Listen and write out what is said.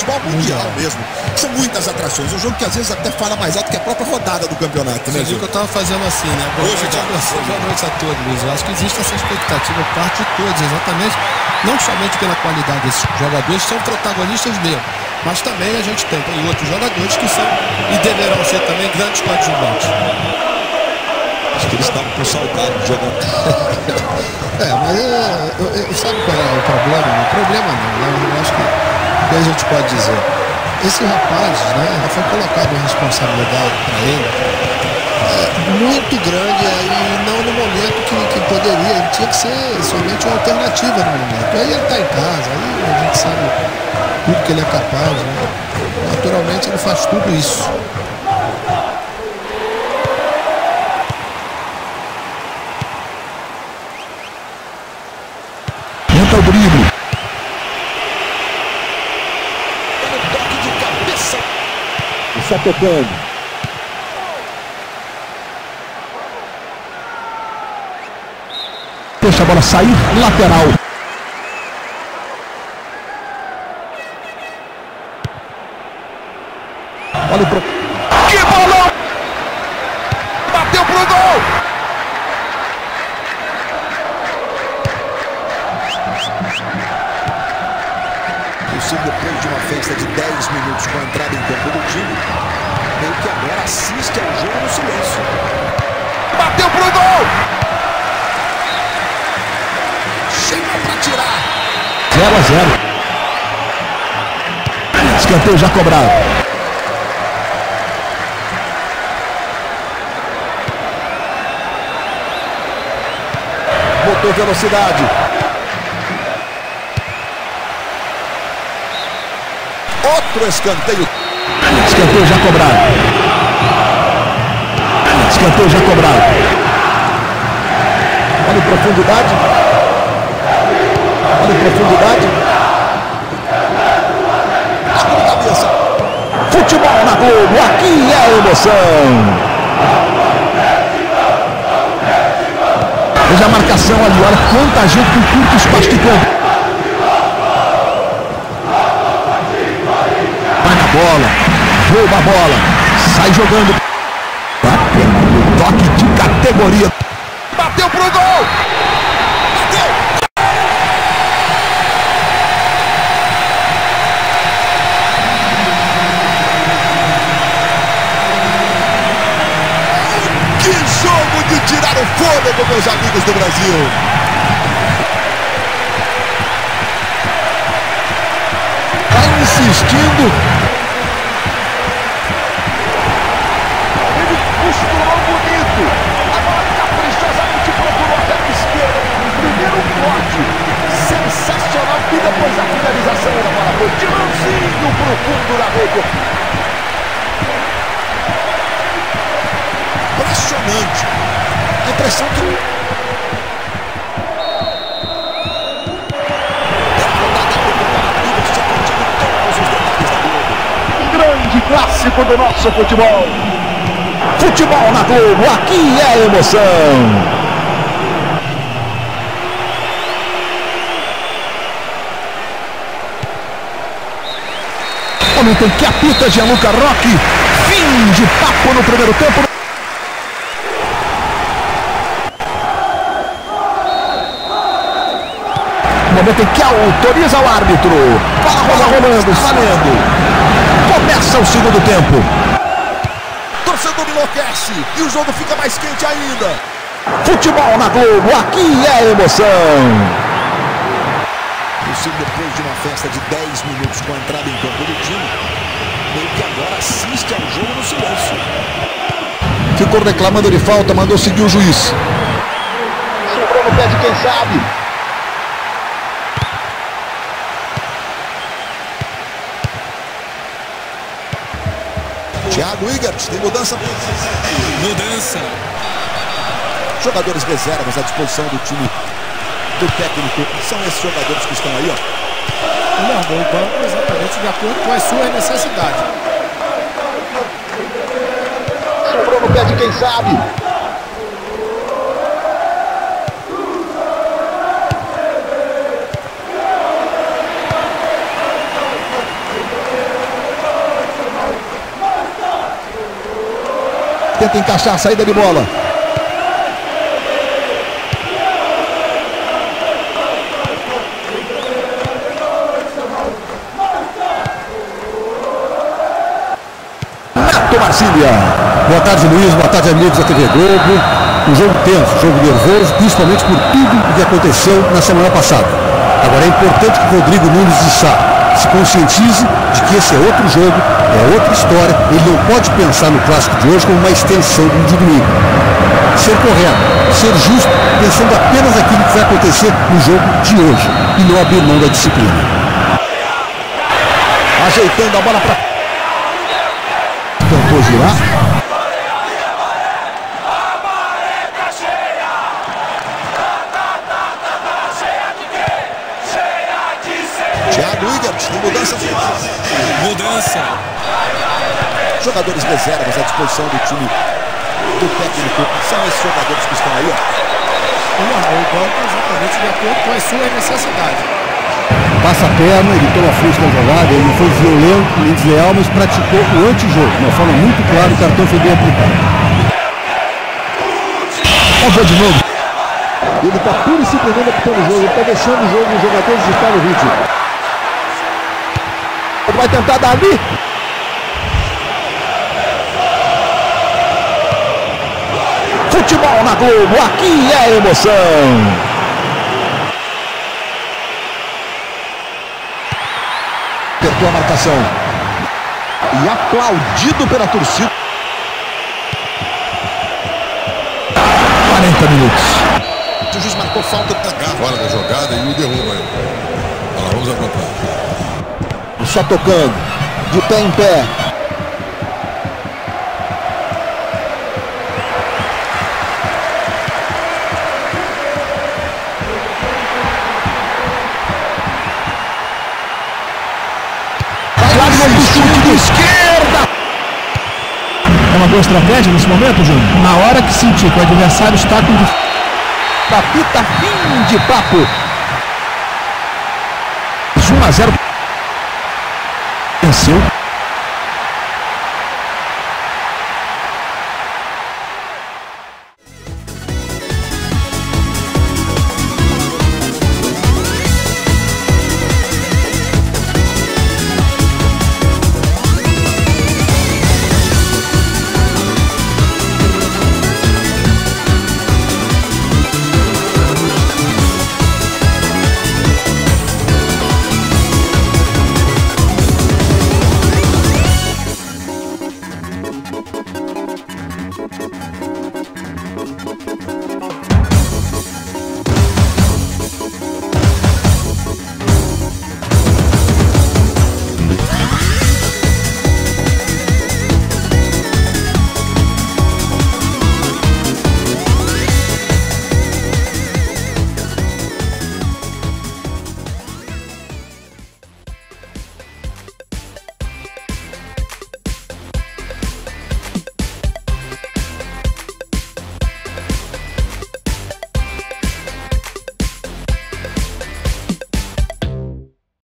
futebol mundial mesmo. São muitas atrações. Um jogo que às vezes até fala mais alto que a própria rodada do campeonato, né, Você viu que eu tava fazendo assim, né? Boa noite a todos, Luiz. Eu acho que existe essa expectativa por parte de todos, exatamente. Não somente pela qualidade desses jogadores, são protagonistas mesmo. Mas também a gente tem outros jogadores que são e deverão ser também grandes coadjuvantes. Acho que eles estavam com saudade de jogar. Mas sabe qual é o problema? O problema não, né? Eu acho que a gente pode dizer. Esse rapaz, né, foi colocado uma responsabilidade para ele muito grande e não no momento que poderia. Ele tinha que ser somente uma alternativa no momento. Aí ele está em casa, aí a gente sabe tudo que ele é capaz, né? Naturalmente ele faz tudo isso. Tenta o drible. Toque de cabeça. Está tocando. Deixa a bola sair, lateral. Olha pro... Que bolão! Bateu pro gol! Isso depois de uma festa de 10 minutos com a entrada em campo do time, meio que agora assiste ao jogo no silêncio. Bateu pro gol! Chega pra tirar. 0-0. Escanteio já cobrado. Botou velocidade. Outro escanteio. Escanteio já cobrado. Escanteio já cobrado. Olha a profundidade. Olha a profundidade. Futebol na Globo, aqui é emoção. Veja a marcação ali, olha quanta gente com curto espaço de campo. Vai na bola, rouba a bola, sai jogando. Toque de categoria. Bateu pro gol! Bateu! Que jogo de tirar o fôlego, meus amigos do Brasil! Vai insistindo. Ele costurou bonito. Agora caprichosamente procurou a perna esquerda. Primeiro corte. Sensacional. E depois a finalização da bola. Foi tirãozinho pro fundo da rede. Impressionante. A impressão que... Grande clássico do nosso futebol. Futebol na Globo, aqui é emoção. Momento que apita Gianluca Roque. Fim de papo no primeiro tempo. Momento em que autoriza o árbitro. Bola rolando, valendo. Começa o segundo tempo. Torcedor enlouquece e o jogo fica mais quente ainda. Futebol na Globo, aqui é emoção. Isso depois de uma festa de 10 minutos com a entrada em campo do time, meio que agora assiste ao jogo no silêncio. Ficou reclamando de falta, mandou seguir o juiz. Sobrou no pé de quem sabe. Thiago Igert, tem mudança? Mudança. Jogadores reservas à disposição do time do técnico. São esses jogadores que estão aí, ó. Ele armou o banco exatamente de acordo com as suas necessidades. Sobrou no pé de quem sabe. Tenta encaixar a saída de bola. Nato Marcília. Boa tarde, Luiz. Boa tarde, amigos da TV Globo. Um jogo tenso, jogo nervoso, principalmente por tudo o que aconteceu na semana passada. Agora é importante que o Rodrigo Nunes de Sá se conscientize de que esse é outro jogo, é outra história. Ele não pode pensar no clássico de hoje como uma extensão de domingo. Ser correto, ser justo, pensando apenas naquilo que vai acontecer no jogo de hoje e não abrir mão da disciplina. Ajeitando a bola para... Tentou girar. Thiago Igert, tem mudança. Mudança. Jogadores reservas à disposição do time do técnico. São esses jogadores que estão aí, ó. O banco exatamente de acordo com as suas necessidades. Passa a perna, ele toma frente na jogada, ele não foi violento nem desleal, mas praticou o antijogo. De uma forma muito clara, o cartão foi bem aplicado. Vamos ver de novo. Ele está pura e simplesmente apitando o jogo. Ele está deixando o jogo os jogadores ditar o ritmo. Ele vai tentar dar ali. Futebol na Globo, aqui é emoção. Apertou a marcação. E aplaudido pela torcida. 40 minutos. O juiz marcou falta da garra. Fora da jogada e o derruba aí. Olha lá, vamos acompanhar. Só tocando. De pé em pé. De esquerda. É uma boa estratégia nesse momento, Júnior? Na hora que sentir que o adversário está com... Apita, fim de papo. 1-0. Venceu.